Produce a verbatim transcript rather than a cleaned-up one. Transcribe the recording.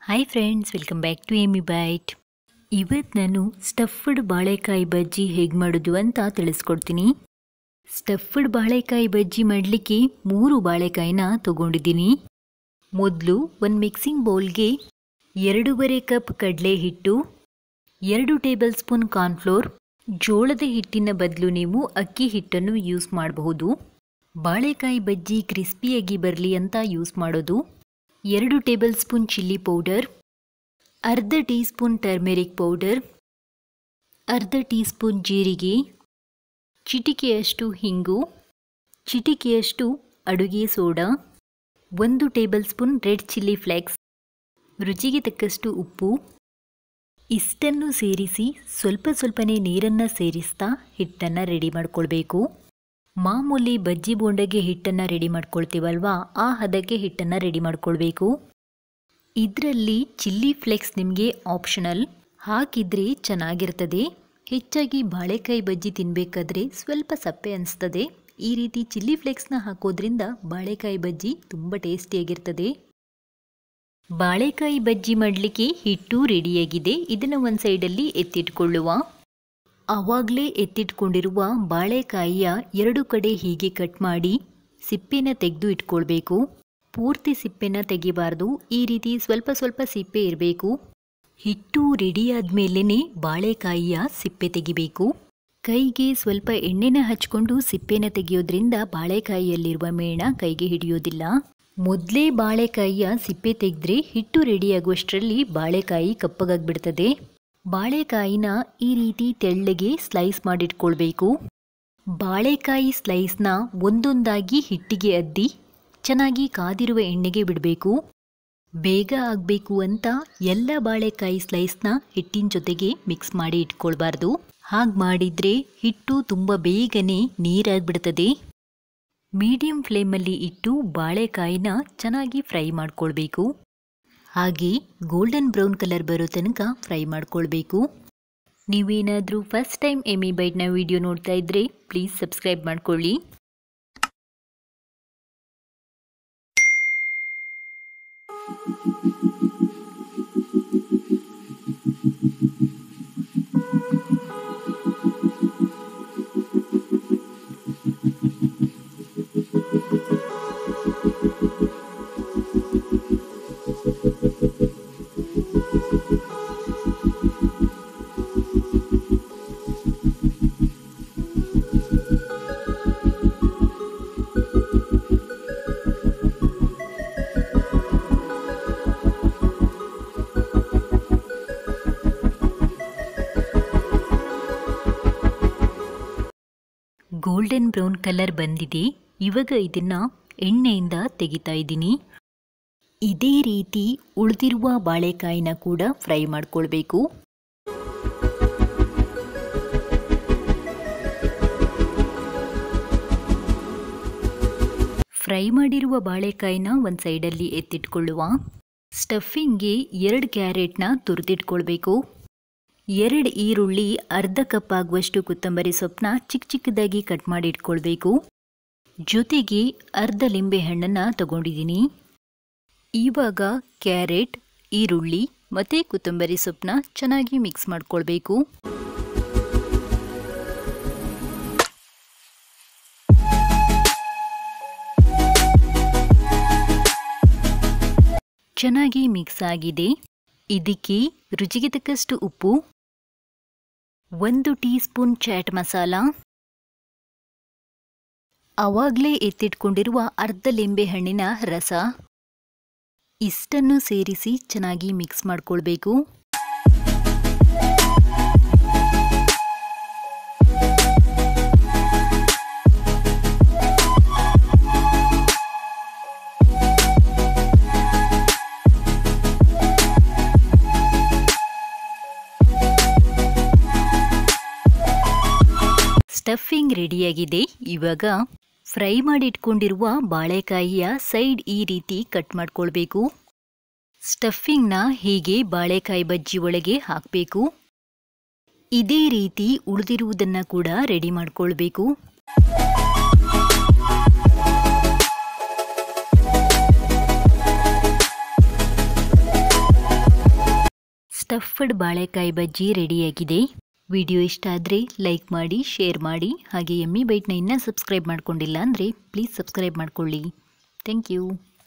Hi friends, welcome back to Emi Bite. ಇವತ್ತು ನಾನು stuffed ಬಾಳೆಕಾಯಿ ಬಜ್ಜಿ ಹೇಗೆ ಮಾಡೋದು ಅಂತ ತಿಳಿಸ್ಕೊಡ್ತೀನಿ. ಸ್ಟಫ್ಡ್ ಬಾಳೆಕಾಯಿ ಬಜ್ಜಿ ಮಾಡಲಿಕ್ಕೆ ಮೂರು ಬಾಳೆಕಾಯಿನ ತಗೊಂಡಿದ್ದೀನಿ. ಮೊದಲು ಒಂದು ಮಿಕ್ಸಿಂಗ್ ಬೌಲ್ಗೆ ಎರಡೂವರೆ ಕಪ್ ಕಡಲೆ ಹಿಟ್ಟು, ಎರಡು ಟೇಬಲ್ ಸ್ಪೂನ್ ಕಾರ್ನ್ಫ್ಲೋರ್, ಜೋಳದ ಹಿಟ್ಟಿನ ಬದಲು ನೀವು ಅಕ್ಕಿ ಹಿಟ್ಟನ್ನು ಯೂಸ್ ಮಾಡಬಹುದು. ಬಾಳೆಕಾಯಿ ಬಜ್ಜಿ ಕ್ರಿಸ್ಪಿಯಾಗಿ ಬರಲಿ ಅಂತ ಯೂಸ್ ಮಾಡೋದು. ಎರಡು ಟೇಬಲ್ ಸ್ಪೂನ್ ಚಿಲ್ಲಿ ಪೌಡರ್, ಅರ್ಧ ಟೀ ಸ್ಪೂನ್ ಟರ್ಮೆರಿಕ್ ಪೌಡರ್, ಅರ್ಧ ಟೀ ಸ್ಪೂನ್ ಜೀರಿಗೆ, ಚಿಟಿಕೆಯಷ್ಟು ಹಿಂಗು, ಚಿಟಿಕೆಯಷ್ಟು ಅಡುಗೆ ಸೋಡಾ, ಒಂದು tablespoon red chilli flakes, ರುಚಿಗೆ ತಕ್ಕಷ್ಟು ಉಪ್ಪು. ಇಷ್ಟನ್ನು ಸೇರಿಸಿ ಸ್ವಲ್ಪ ಸ್ವಲ್ಪನೇ ನೀರನ್ನು ಸೇರಿಸ್ತಾ ಹಿಟ್ಟನ್ನು ರೆಡಿ ಮಾಡ್ಕೊಳ್ಬೇಕು. ಮಾಮೂಲಿ ಬಜ್ಜಿ ಬೋಂಡಗೆ ಹಿಟ್ಟನ್ನು ರೆಡಿ ಮಾಡ್ಕೊಳ್ತೀವಲ್ವಾ, ಆ ಹದಕ್ಕೆ ಹಿಟ್ಟನ್ನು ರೆಡಿ ಮಾಡ್ಕೊಳ್ಬೇಕು. ಇದರಲ್ಲಿ ಚಿಲ್ಲಿ ಫ್ಲೇಕ್ಸ್ ನಿಮಗೆ ಆಪ್ಷನಲ್, ಹಾಕಿದರೆ ಚೆನ್ನಾಗಿರ್ತದೆ. ಹೆಚ್ಚಾಗಿ ಬಾಳೆಕಾಯಿ ಬಜ್ಜಿ ತಿನ್ನಬೇಕಾದ್ರೆ ಸ್ವಲ್ಪ ಸಪ್ಪೆ ಅನಿಸ್ತದೆ. ಈ ರೀತಿ ಚಿಲ್ಲಿ ಫ್ಲೇಕ್ಸ್ನ ಹಾಕೋದ್ರಿಂದ ಬಾಳೆಕಾಯಿ ಬಜ್ಜಿ ತುಂಬ ಟೇಸ್ಟಿಯಾಗಿರ್ತದೆ. ಬಾಳೆಕಾಯಿ ಬಜ್ಜಿ ಮಾಡಲಿಕ್ಕೆ ಹಿಟ್ಟು ರೆಡಿಯಾಗಿದೆ. ಇದನ್ನು ಒಂದು ಸೈಡಲ್ಲಿ ಎತ್ತಿಟ್ಕೊಳ್ಳುವ. ಆವಾಗಲೇ ಎತ್ತಿಟ್ಕೊಂಡಿರುವ ಬಾಳೆಕಾಯಿಯ ಎರಡು ಕಡೆ ಹೀಗೆ ಕಟ್ ಮಾಡಿ ಸಿಪ್ಪೆನ ತೆಗೆದು ಇಟ್ಕೊಳ್ಬೇಕು. ಪೂರ್ತಿ ಸಿಪ್ಪೆನ ತೆಗಿಬಾರ್ದು, ಈ ರೀತಿ ಸ್ವಲ್ಪ ಸ್ವಲ್ಪ ಸಿಪ್ಪೆ ಇರಬೇಕು. ಹಿಟ್ಟು ರೆಡಿ ಆದಮೇಲೆ ಬಾಳೆಕಾಯಿಯ ಸಿಪ್ಪೆ ತೆಗಿಬೇಕು. ಕೈಗೆ ಸ್ವಲ್ಪ ಎಣ್ಣೆನ ಹಚ್ಕೊಂಡು ಸಿಪ್ಪೆನ ತೆಗೆಯೋದ್ರಿಂದ ಬಾಳೆಕಾಯಿಯಲ್ಲಿರುವ ಮೇಣ ಕೈಗೆ ಹಿಡಿಯೋದಿಲ್ಲ. ಮೊದಲೇ ಬಾಳೆಕಾಯಿಯ ಸಿಪ್ಪೆ ತೆಗೆದ್ರೆ ಹಿಟ್ಟು ರೆಡಿಯಾಗುವಷ್ಟರಲ್ಲಿ ಬಾಳೆಕಾಯಿ ಕಪ್ಪಗಾಗ್ಬಿಡ್ತದೆ. ಬಾಳೆಕಾಯಿನ ಈ ರೀತಿ ತೆಳ್ಳಗೆ ಸ್ಲೈಸ್ ಮಾಡಿಟ್ಕೊಳ್ಬೇಕು. ಬಾಳೆಕಾಯಿ ಸ್ಲೈಸ್ನ ಒಂದೊಂದಾಗಿ ಹಿಟ್ಟಿಗೆ ಅದ್ದಿ ಚೆನ್ನಾಗಿ ಕಾದಿರುವ ಎಣ್ಣೆಗೆ ಬಿಡಬೇಕು. ಬೇಗ ಆಗಬೇಕು ಅಂತ ಎಲ್ಲ ಬಾಳೆಕಾಯಿ ಸ್ಲೈಸ್ನ ಹಿಟ್ಟಿನ ಜೊತೆಗೆ ಮಿಕ್ಸ್ ಮಾಡಿ ಇಟ್ಕೊಳ್ಬಾರ್ದು. ಹಾಗೆ ಮಾಡಿದರೆ ಹಿಟ್ಟು ತುಂಬ ಬೇಗನೆ ನೀರಾಗ್ಬಿಡ್ತದೆ. ಮೀಡಿಯಂ ಫ್ಲೇಮಲ್ಲಿ ಇಟ್ಟು ಬಾಳೆಕಾಯಿನ ಚೆನ್ನಾಗಿ ಫ್ರೈ ಮಾಡ್ಕೊಳ್ಬೇಕು. ಹಾಗೆ ಗೋಲ್ಡನ್ ಬ್ರೌನ್ ಕಲರ್ ಬರೋ ತನಕ ಫ್ರೈ ಮಾಡ್ಕೊಳ್ಬೇಕು. ನೀವೇನಾದರೂ ಫಸ್ಟ್ ಟೈಮ್ ಎಮಿ ಬೈಟ್ನ ವಿಡಿಯೋ ನೋಡ್ತಾ ಇದ್ದರೆ ಪ್ಲೀಸ್ ಸಬ್ಸ್ಕ್ರೈಬ್ ಮಾಡ್ಕೊಳ್ಳಿ. ಗೋಲ್ಡನ್ ಬ್ರೌನ್ ಕಲರ್ ಬಂದಿದೆ. ಇವಾಗ ಇದನ್ನು ಎಣ್ಣೆಯಿಂದ ತೆಗಿತಾ ಇದ್ದೀನಿ. ಇದೇ ರೀತಿ ಉಳಿದಿರುವ ಬಾಳೆಕಾಯಿನ ಕೂಡ ಫ್ರೈ ಮಾಡ್ಕೊಳ್ಬೇಕು. ಫ್ರೈ ಮಾಡಿರುವ ಬಾಳೆಕಾಯಿನ ಒಂದು ಸೈಡಲ್ಲಿ ಎತ್ತಿಟ್ಕೊಳ್ಳುವ. ಸ್ಟಫಿಂಗ್ಗೆ ಎರಡು ಕ್ಯಾರೆಟ್ನ ತುರಿದಿಟ್ಕೊಳ್ಬೇಕು. ಎರಡು ಈರುಳ್ಳಿ, ಅರ್ಧ ಕಪ್ ಆಗುವಷ್ಟು ಕೊತ್ತಂಬರಿ ಸೊಪ್ಪನ್ನ ಚಿಕ್ಕ ಚಿಕ್ಕದಾಗಿ ಕಟ್ ಮಾಡಿ ಇಟ್ಕೊಳ್ಬೇಕು. ಜೊತೆಗೆ ಅರ್ಧ ಲಿಂಬೆ ಹಣ್ಣನ್ನು ತಗೊಂಡಿದ್ದೀನಿ. ಇವಾಗ ಕ್ಯಾರೆಟ್, ಈರುಳ್ಳಿ ಮತ್ತು ಕೊತ್ತಂಬರಿ ಸೊಪ್ಪನ್ನ ಚೆನ್ನಾಗಿ ಮಿಕ್ಸ್ ಮಾಡ್ಕೊಳ್ಬೇಕು. ಚೆನ್ನಾಗಿ ಮಿಕ್ಸ್ ಆಗಿದೆ. ಇದಕ್ಕೆ ರುಚಿಗೆ ತಕ್ಕಷ್ಟು ಉಪ್ಪು, ಒಂದು ಟೀ ಸ್ಪೂನ್ ಚಾಟ್ ಮಸಾಲ, ಆವಾಗಲೇ ಎತ್ತಿಟ್ಕೊಂಡಿರುವ ಅರ್ಧ ಲಿಂಬೆ ಹಣ್ಣಿನ ರಸ, ಇಷ್ಟನ್ನು ಸೇರಿಸಿ ಚೆನ್ನಾಗಿ ಮಿಕ್ಸ್ ಮಾಡ್ಕೊಳ್ಬೇಕು. ಸ್ಟಫಿಂಗ್ ರೆಡಿಯಾಗಿದೆ. ಇವಾಗ ಫ್ರೈ ಮಾಡಿಟ್ಕೊಂಡಿರುವ ಬಾಳೆಕಾಯಿಯ ಸೈಡ್ ಈ ರೀತಿ ಕಟ್ ಮಾಡ್ಕೊಳ್ಬೇಕು. ಸ್ಟಫಿಂಗ್ನ ಹೀಗೆ ಬಾಳೆಕಾಯಿ ಬಜ್ಜಿ ಒಳಗೆ ಹಾಕಬೇಕು. ಇದೇ ರೀತಿ ಉಳಿದಿರುವುದನ್ನು ಕೂಡ ರೆಡಿ ಮಾಡ್ಕೊಳ್ಬೇಕು. ಸ್ಟಫ್ಡ್ ಬಾಳೆಕಾಯಿ ಬಜ್ಜಿ ರೆಡಿಯಾಗಿದೆ. ವಿಡಿಯೋ ಇಷ್ಟ ಆದರೆ ಲೈಕ್ ಮಾಡಿ, ಶೇರ್ ಮಾಡಿ. ಹಾಗೆ ಎಮ್ಮಿ ಬೈಟ್ನ ಇನ್ನೂ ಸಬ್ಸ್ಕ್ರೈಬ್ ಮಾಡ್ಕೊಂಡಿಲ್ಲ ಅಂದರೆ ಪ್ಲೀಸ್ ಸಬ್ಸ್ಕ್ರೈಬ್ ಮಾಡ್ಕೊಳ್ಳಿ. Thank you.